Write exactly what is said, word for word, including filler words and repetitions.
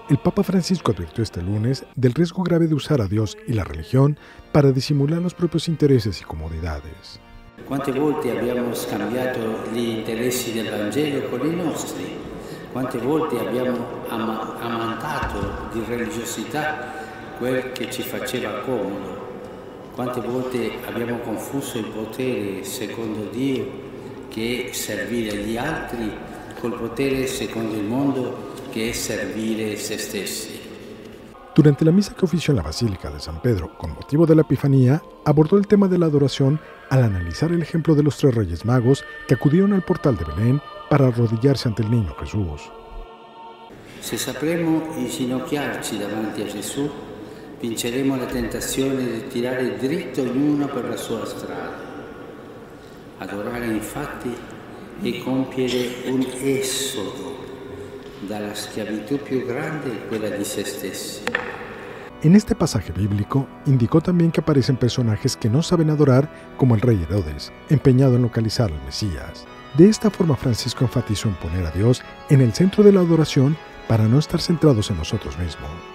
El Papa Francisco advirtió este lunes del riesgo grave de usar a Dios y la religión para disimular los propios intereses y comodidades. Quante volte abbiamo scambiato gli interessi del Vangelo con i nostri? Quante volte abbiamo ama- amantato di religiosità quel che ci faceva comodo? Quante volte abbiamo confuso il potere secondo Dio, che è servire gli altri, col potere secondo il mondo, che è servire se stessi. Durante la misa que ofició en la Basílica de San Pedro con motivo de la Epifanía, abordó el tema de la adoración al analizar el ejemplo de los tres Reyes Magos que acudieron al portal de Belén para arrodillarse ante el niño Jesús. Se sapremo inginocchiarci davanti a Gesù, vinceremo la tentazione di tirare dritto ognuno per la sua strada. Adorare infatti è compiere un esodo dalla schiavitù più grande, quella di se stessi. En este pasaje bíblico, indicó también que aparecen personajes que no saben adorar, como el rey Herodes, empeñado en localizar al Mesías. De esta forma, Francisco enfatizó en poner a Dios en el centro de la adoración para no estar centrados en nosotros mismos.